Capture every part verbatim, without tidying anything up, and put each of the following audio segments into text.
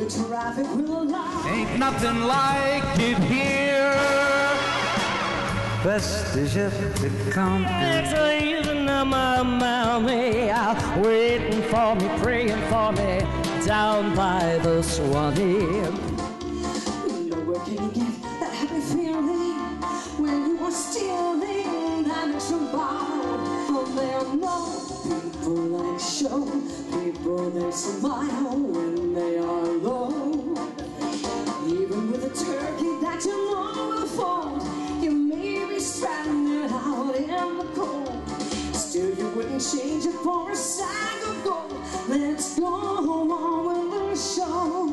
the traffic will lie. Ain't nothing like it here. Best is yet to come. It's easing my mommy out, waiting for me, praying for me, down by the Swanee. Nowhere can you get that happy feeling when you are stealing that extra bottle. Oh, there are no people like show, people that smile when they are low. Even with a turkey that you know will fold, you may be stranded out in the cold. Still you wouldn't change it for a sack of gold. Let's go on with the show.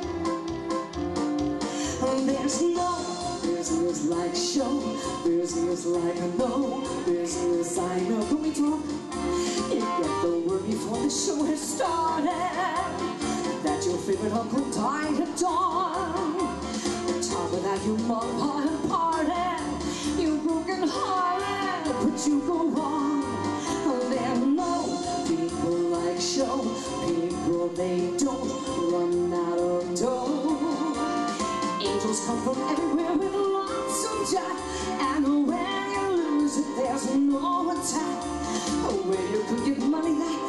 There's no business like show, business like no business I know. Can we talk? You get the word before the show has started that your favorite uncle died at dawn. On top of that, you mom, pa, and party. You broken hearted, but you go on. There are no people like show, people they don't run out of dough. Angels come from everywhere with lots of jack, and when you lose it, there's no attack. Where you could get money that